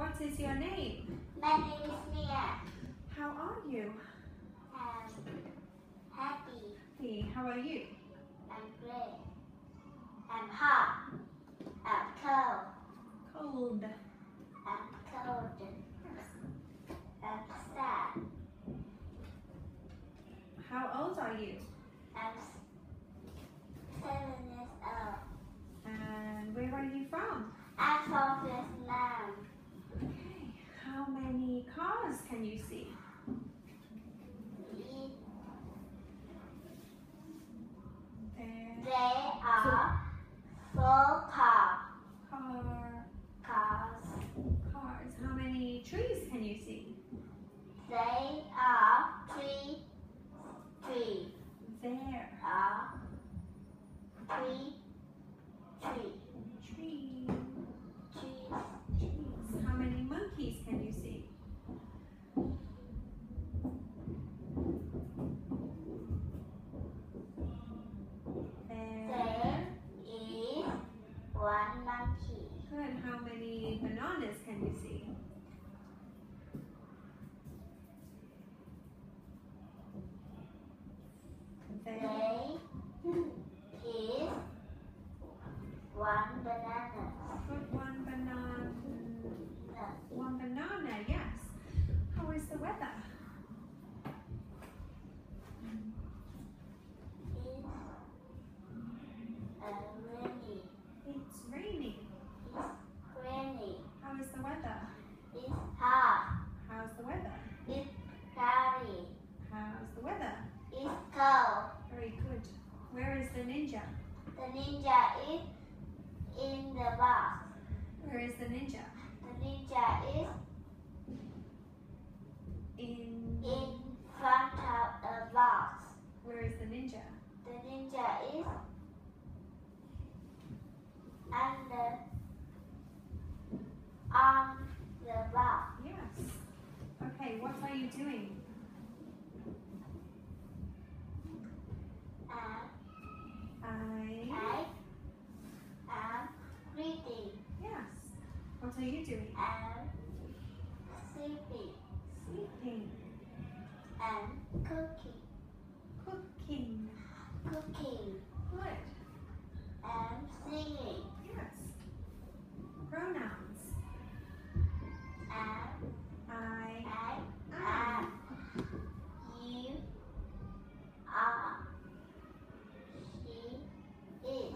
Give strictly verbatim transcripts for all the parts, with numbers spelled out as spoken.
what is your name? My name is Mia. How are you? I'm happy. Hey, how are you? I'm great. I'm hot. I'm cold. Cold. I'm cold. I'm sad. How old are you? I'm seven years old. And where are you from? I'm from Vietnam. Okay. How many cars can you see? There. There are four cars. Car. Cars. Cars. How many trees can you see? There are three trees. There are three trees. Tree. Trees. Trees. How many monkeys can you see? There. There is one monkey. Good. How many bananas can you see? There. There is one banana. Good. One banana. No. One banana. Yes. How is the weather? It's It's uh, rainy. raining. It's rainy. How is the weather? It's hot. How's the weather? It's cloudy. How's the weather? It's cold. Very good. Where is the ninja? The ninja is in the box. Where is the ninja? The ninja is In. in front of the box. Where is the ninja? The ninja is under on the box. Yes. Okay, what are you doing? And I. I am reading Yes. What are you doing? and sleeping Sleeping. and cooking. Cooking. Cooking Good. and singing Yes. Pronouns. and I. I Am. am. You are. She is.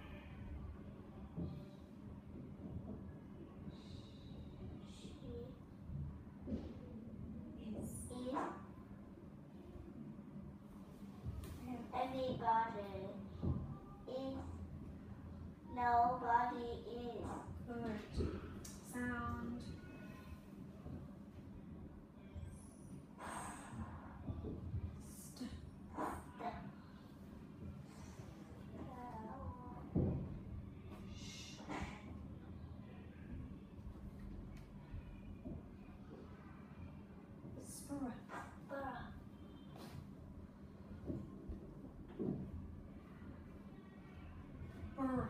She Is. is. Yeah. Everybody is. Nobody is. Good. Sound. St. Spr. Brr.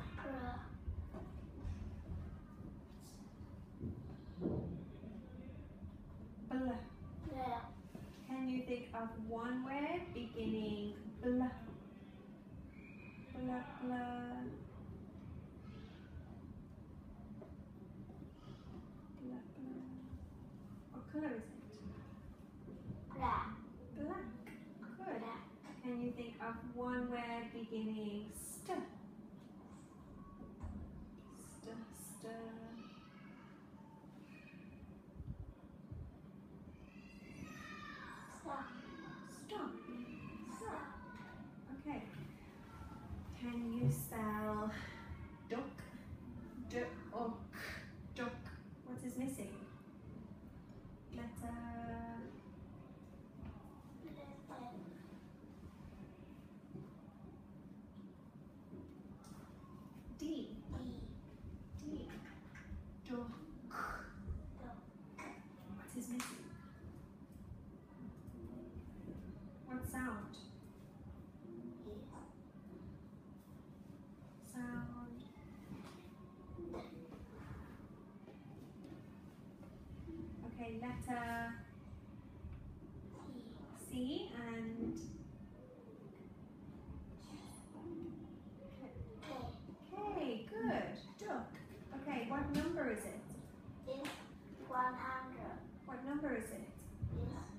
Blah. Can you think of one word beginning blah? Blah, blah. Blah, blah. What color is it? Black. Black. Good. Can you think of one word beginning st? St, st. Stop. Stop. Stop. Okay. Can you spell duck? Duck. Duck. What is missing? Letter. D. D. Duck. What is missing? What sound? Sound. Okay, letter C and K. Good. Duck. Okay, what number is it? It's one hundred. What number is it? It's